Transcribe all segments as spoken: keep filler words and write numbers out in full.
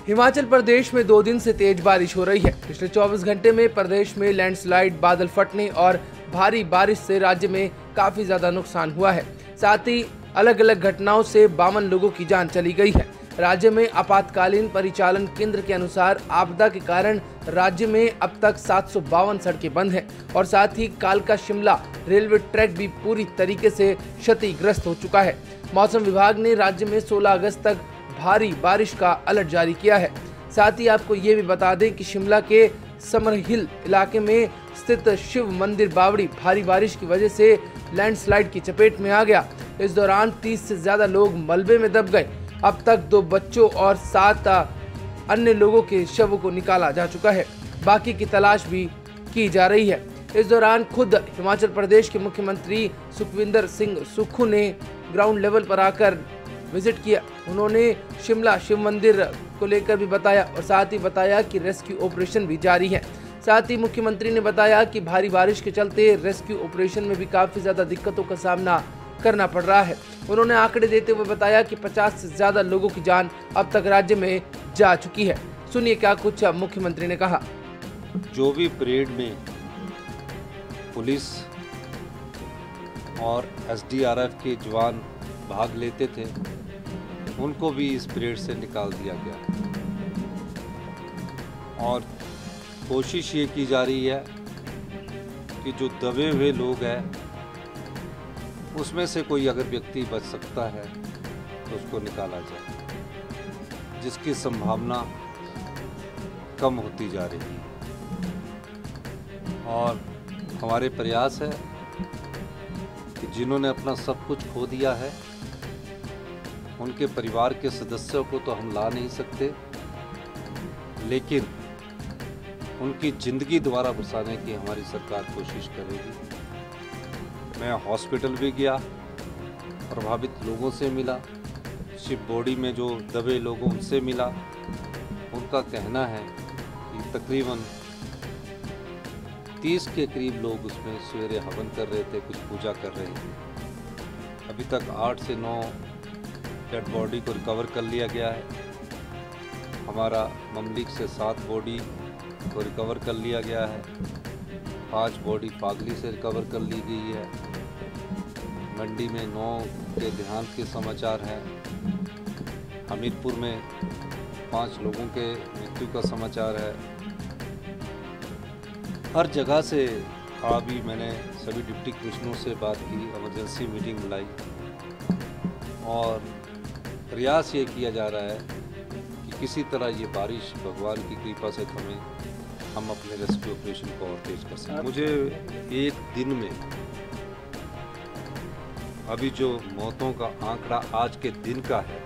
हिमाचल प्रदेश में दो दिन से तेज बारिश हो रही है। पिछले चौबीस घंटे में प्रदेश में लैंडस्लाइड, बादल फटने और भारी बारिश से राज्य में काफी ज्यादा नुकसान हुआ है। साथ ही अलग अलग घटनाओं से बावन लोगों की जान चली गई है। राज्य में आपातकालीन परिचालन केंद्र के अनुसार आपदा के कारण राज्य में अब तक सात सौ बावन सड़कें बंद हैं और साथ ही कालका शिमला रेलवे ट्रैक भी पूरी तरीके से क्षतिग्रस्त हो चुका है। मौसम विभाग ने राज्य में सोलह अगस्त तक भारी बारिश का अलर्ट जारी किया है। साथ ही आपको ये भी बता दें कि शिमला के समरहिल इलाके में स्थित शिव मंदिर बावड़ी भारी बारिश की वजह से लैंडस्लाइड की चपेट में आ गया। इस दौरान तीस से ज्यादा लोग मलबे में दब गए। अब तक दो बच्चों और सात अन्य लोगों के शवों को निकाला जा चुका है। बाकी की तलाश भी की जा रही है। इस दौरान खुद हिमाचल प्रदेश के मुख्यमंत्री सुखविंदर सिंह सुक्खू ने ग्राउंड लेवल पर आकर विजिट किया। उन्होंने शिमला शिव मंदिर को लेकर भी बताया और साथ ही बताया कि रेस्क्यू ऑपरेशन भी जारी है। साथ ही मुख्यमंत्री ने बताया कि भारी बारिश के चलते रेस्क्यू ऑपरेशन में भी काफी ज्यादा दिक्कतों का सामना करना पड़ रहा है। उन्होंने आंकड़े देते हुए बताया कि पचास से ज्यादा लोगों की जान अब तक राज्य में जा चुकी है। सुनिए क्या कुछ मुख्यमंत्री ने कहा। जो भी परेड में पुलिस और एस डी आर एफ के जवान भाग लेते थे, उनको भी इस परेड से निकाल दिया गया और कोशिश ये की जा रही है कि जो दबे हुए लोग हैं उसमें से कोई अगर व्यक्ति बच सकता है तो उसको निकाला जाए, जिसकी संभावना कम होती जा रही है। और हमारे प्रयास है कि जिन्होंने अपना सब कुछ खो दिया है उनके परिवार के सदस्यों को तो हम ला नहीं सकते, लेकिन उनकी ज़िंदगी दोबारा बसाने की हमारी सरकार कोशिश करेगी। मैं हॉस्पिटल भी गया, प्रभावित लोगों से मिला, शिप बॉडी में जो दबे लोगों उनसे मिला। उनका कहना है कि तकरीबन तीस के करीब लोग उसमें सवेरे हवन कर रहे थे, कुछ पूजा कर रहे थे। अभी तक आठ से नौ डेड बॉडी को रिकवर कर लिया गया है। हमारा ममलिक से सात बॉडी को रिकवर कर लिया गया है। पांच बॉडी पागली से रिकवर कर ली गई है। मंडी में नौ के देहांत के समाचार हैं। हमीरपुर में पांच लोगों के मृत्यु का समाचार है। हर जगह से अभी मैंने सभी डिप्टी कमिश्नरों से बात की, इमरजेंसी मीटिंग बुलाई और प्रयास ये किया जा रहा है कि किसी तरह ये बारिश भगवान की कृपा से थमे, हम अपने रेस्क्यू ऑपरेशन को और तेज कर सकें। मुझे एक दिन में अभी जो मौतों का आंकड़ा आज के दिन का है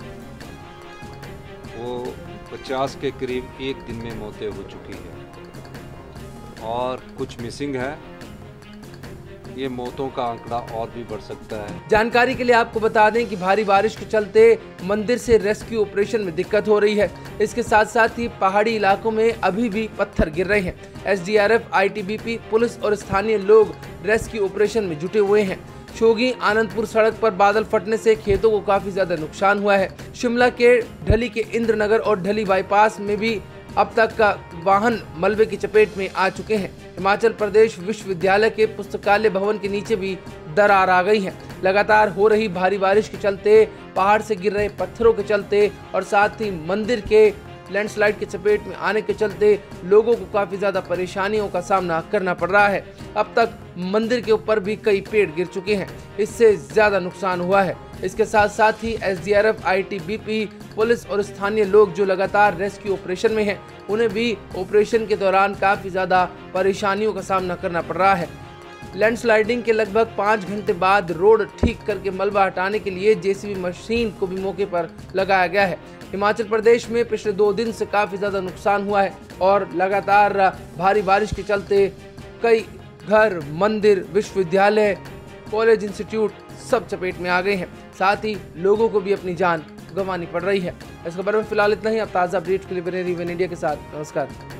वो पचास के करीब एक दिन में मौतें हो चुकी हैं और कुछ मिसिंग है। ये मौतों का आंकड़ा और भी बढ़ सकता है। जानकारी के लिए आपको बता दें कि भारी बारिश के चलते मंदिर से रेस्क्यू ऑपरेशन में दिक्कत हो रही है। इसके साथ साथ ही पहाड़ी इलाकों में अभी भी पत्थर गिर रहे हैं। S D R F, I T B P, police और स्थानीय लोग रेस्क्यू ऑपरेशन में जुटे हुए हैं। शोगी आनंदपुर सड़क पर बादल फटने से खेतों को काफी ज्यादा नुकसान हुआ है। शिमला के ढली के इंद्रनगर और ढली बाईपास में भी अब तक का वाहन मलबे की चपेट में आ चुके हैं। हिमाचल प्रदेश विश्वविद्यालय के पुस्तकालय भवन के नीचे भी दरार आ गई है। लगातार हो रही भारी बारिश के चलते, पहाड़ से गिर रहे पत्थरों के चलते और साथ ही मंदिर के लैंडस्लाइड के चपेट में आने के चलते लोगों को काफी ज्यादा परेशानियों का सामना करना पड़ रहा है। अब तक मंदिर के ऊपर भी कई पेड़ गिर चुके हैं, इससे ज्यादा नुकसान हुआ है। इसके साथ साथ ही S D R F, I T B P, police और स्थानीय लोग जो लगातार रेस्क्यू ऑपरेशन में हैं, उन्हें भी ऑपरेशन के दौरान काफी ज्यादा परेशानियों का सामना करना पड़ रहा है। लैंडस्लाइडिंग के लगभग पाँच घंटे बाद रोड ठीक करके मलबा हटाने के लिए जे सी बी मशीन को भी मौके पर लगाया गया है। हिमाचल प्रदेश में पिछले दो दिन से काफी ज्यादा नुकसान हुआ है और लगातार भारी बारिश के चलते कई घर, मंदिर, विश्वविद्यालय, कॉलेज, इंस्टीट्यूट सब चपेट में आ गए हैं। साथ ही लोगों को भी अपनी जान गंवानी पड़ रही है। इस खबर में फिलहाल इतना ही। अब ताज़ा अपडेट के लिए बने रहिए वन इंडिया के साथ। नमस्कार।